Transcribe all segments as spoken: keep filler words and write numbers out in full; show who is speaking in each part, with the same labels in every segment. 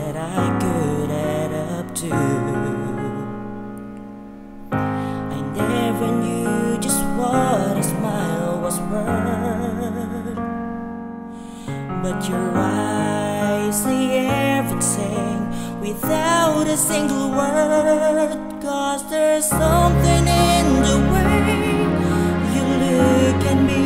Speaker 1: that I could add up to. I never knew just what a smile was worth, but your eyes say everything without a single word. 'Cause there's something in the way you look at me.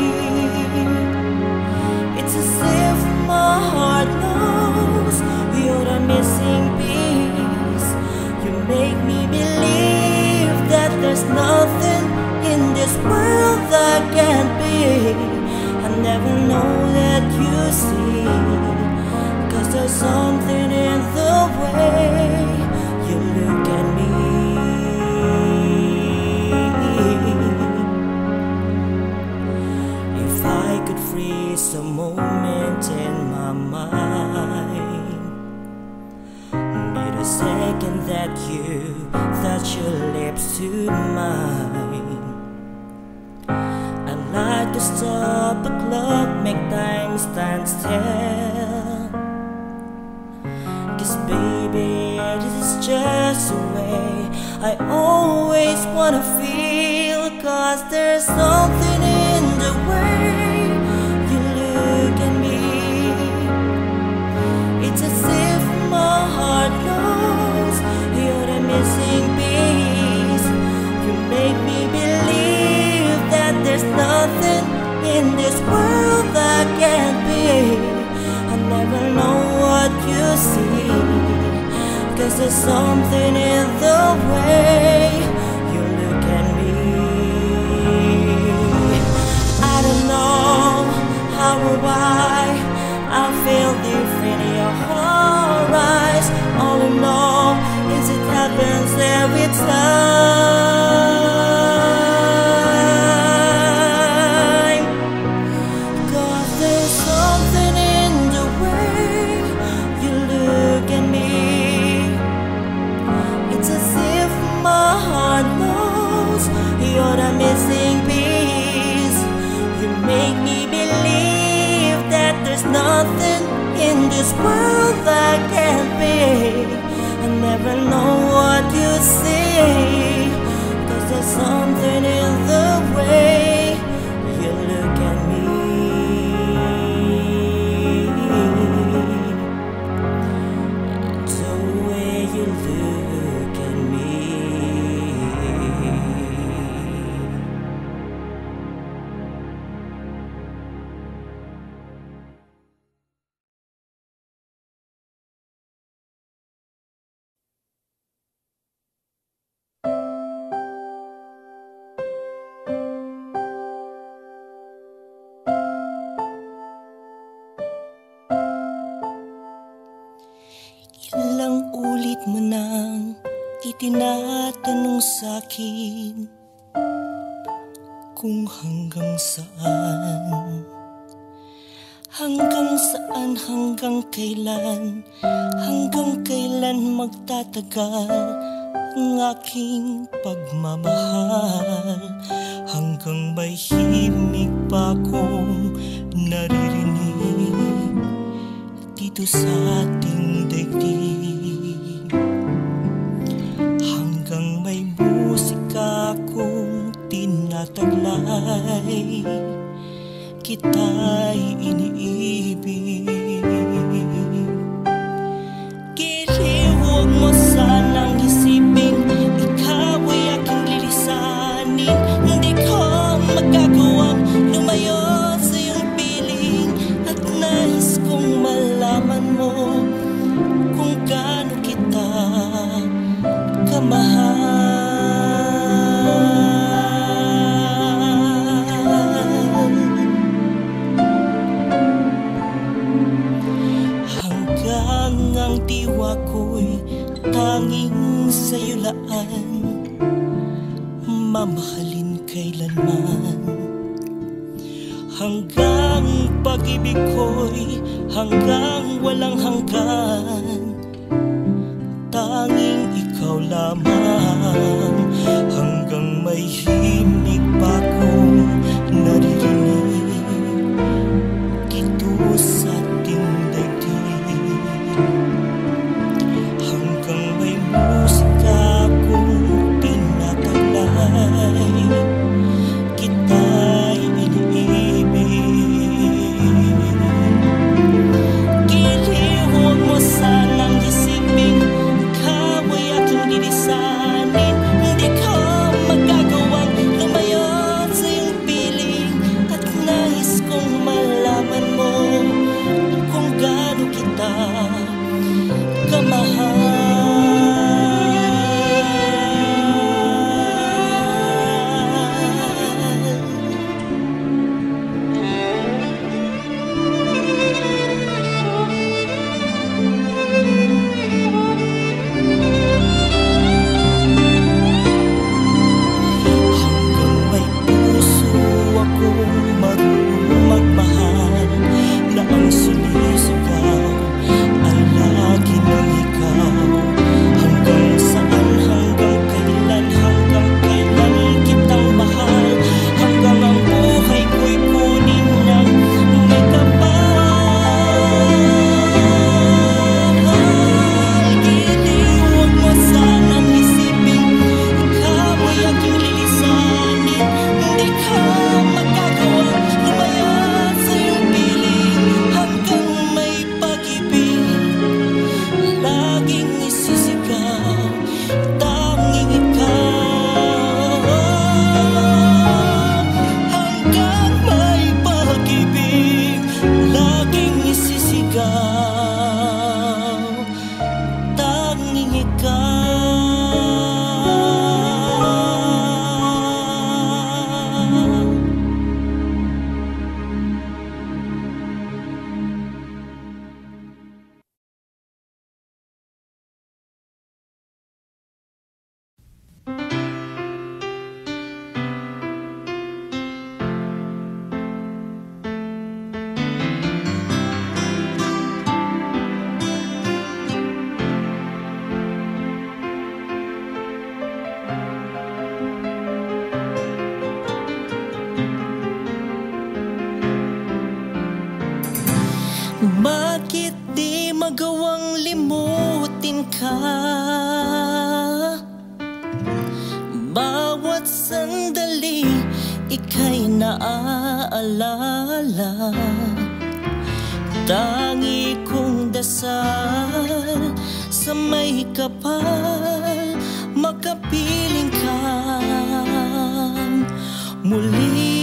Speaker 1: It's as if my heart knows you're the missing piece. You make me believe that there's nothing in this world that can't be. I never know that you see, 'cause there's something in the way you look at me. If I could freeze a moment in my mind, need a second that you touch your lips to mine. I'd like to stop the clock, make time stand still. 'Cause baby, this is just the way I always wanna feel. 'Cause there's something in the way you look at me. It's as if my heart knows you're the missing piece. You make me believe that there's nothing in this world that can't be. I never know what you see, 'cause there's something in the way you look at me. I don't know how or why I feel different in your eyes. All I know is it happens every time. 'Cause there's something in the way you look at me. It's as if my heart knows you're the missing piece. You make me believe that there's nothing in this world that can't be. I never know what you see, 'cause there's something in the way you look at me. The way you look at me. Ilang ulit mo nang itinatanong sa'kin kung hanggang saan, hanggang saan, hanggang kailan, hanggang kailan magtatagal ang aking pagmamahal. Hanggang may himig pa akong naririnig dito sa ating daigdig. Hanggang may musika akong tinataglay, kita'y iniibig. Giliwag mo sanang isipin, ikaw ay aking lilisanin. Hindi ko magagawang lumayo sa iyong piling, at nais kong malaman mo kung gaano kita kamahal. Hanggang ang diwa ko'y tanging sa'yo laan, mamahalin kailanman. Hanggang pag-ibig ko'y hanggang walang hanggan, tanging ikaw lamang. Hanggang may himig pa akong naririnig dito sa ating daigdig. Bakit di magawang limutin ka? Bawat sandali ika'y naaalala. Tangi kong dasal sa may kapal, makapiling ka muli.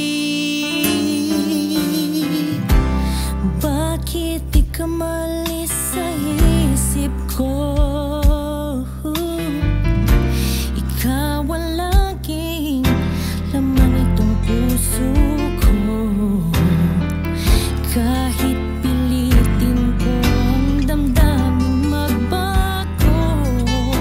Speaker 1: Bakit di ka malis sa isip ko? Ikaw ang laging laman itong puso ko. Kahit pilitin ko ang damdamin magbago,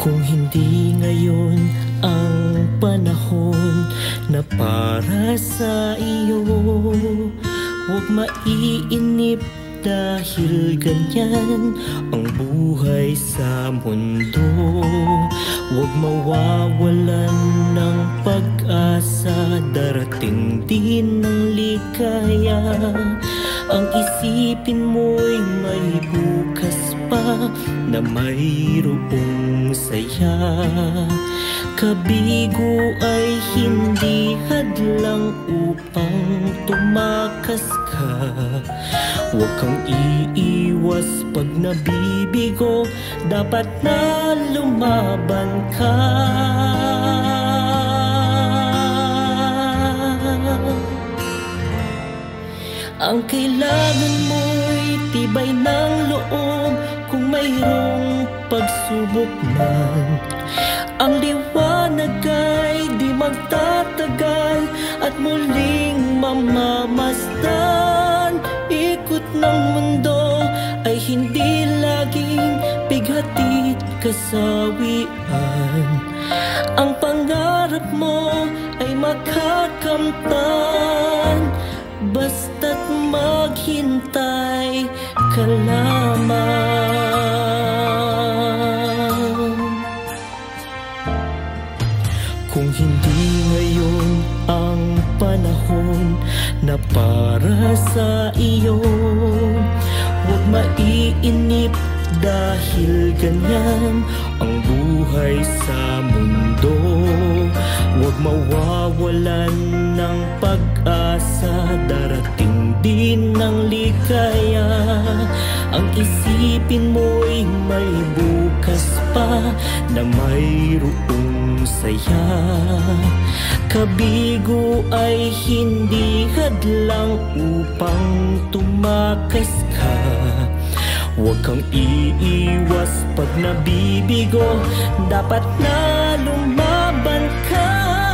Speaker 1: Kung hindi ngayon ang panahon na para sa iyo, huwag maiinip dahil ganyan ang buhay sa mundo. Huwag mawawalan ng pag-asa, darating din ng ligaya. Ang isipin mo'y may bukas pa na mayroong saya. Kabigo ay hindi hadlang upang tumakas ka. Huwag kang iiwas pag nabibigo, dapat na lumaban ka. Ang kailangan mo'y tibay ng loob kung mayroong pagsubok man. Ang liwanag ay di magtatagal at muling mamamasdan. Ikot ng mundo ay hindi laging bighatid kasawian. Ang pangarap mo ay makakamtan, basta't maghintay ka lamang. Kung hindi ngayon ang panahon na para sa iyo, huwag maiinip dahil ganyan ang buhay sa mundo. Huwag mawawalan ng pag-asa, darating din ng ligaya. Ang isipin mo'y may bukas pa na mayroong saya. Kabigo ay hindi hadlang upang tumakas ka. Huwag kang iiwas pag nabibigo, dapat na lumaban ka.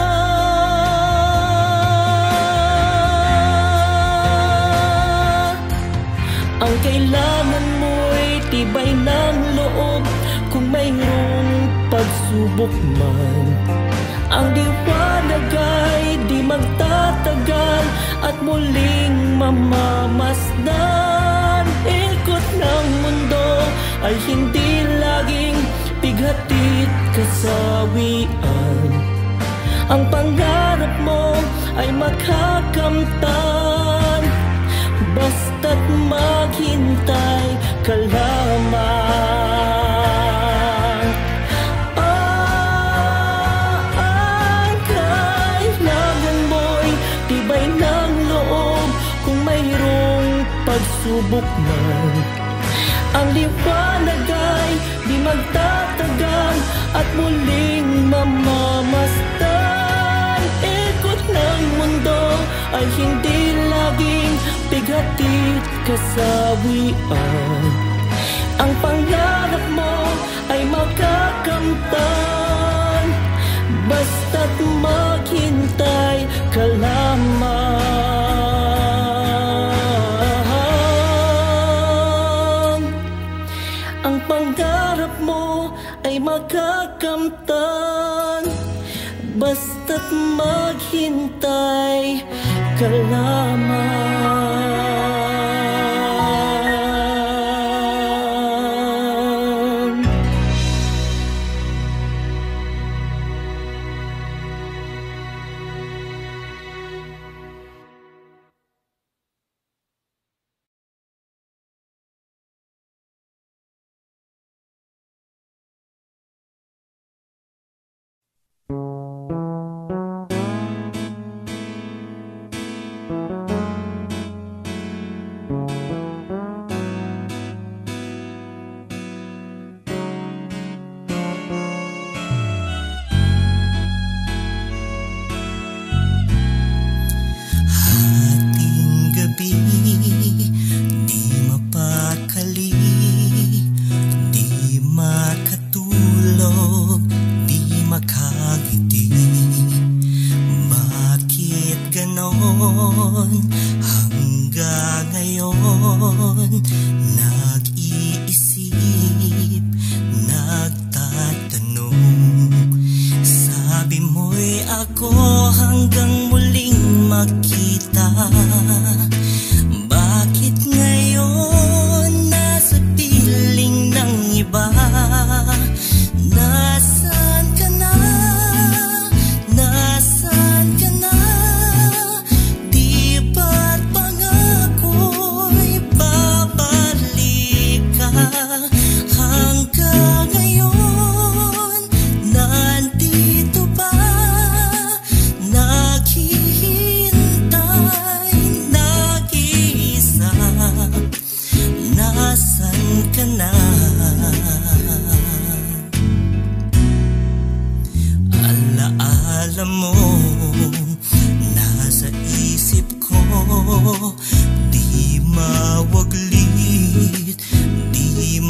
Speaker 1: Ang kailangan mo'y tibay ng loob kung mayroong pagsubok man. Ang liwanag ay di magtatagal at muling mamamasdan. Ikot ng mundo ay hindi laging bighatid kasawian. Ang pangarap mo ay makakamtan, basta't maghintay ka lamang. Ah, ang kailangan mo'y tibay ng loob kung mayroong pagsubok man. Ang liwanag ay di magtatagal at muling mamamasdan. Ikot ng mundo ay hindi laging bighatid kasawian. Ang pangarap mo ay makakamtan, basta't maghintay ka lamang. Ang pangarap mo ay makakamtan, basta't maghintay ka lamang.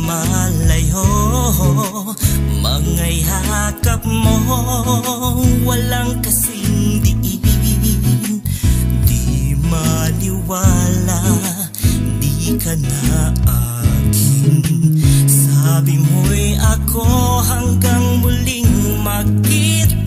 Speaker 1: malayo, mga yakap mo walang kasing diin. Di maniwala, di ka na akin. Sabi mo'y ako hanggang muling magkita.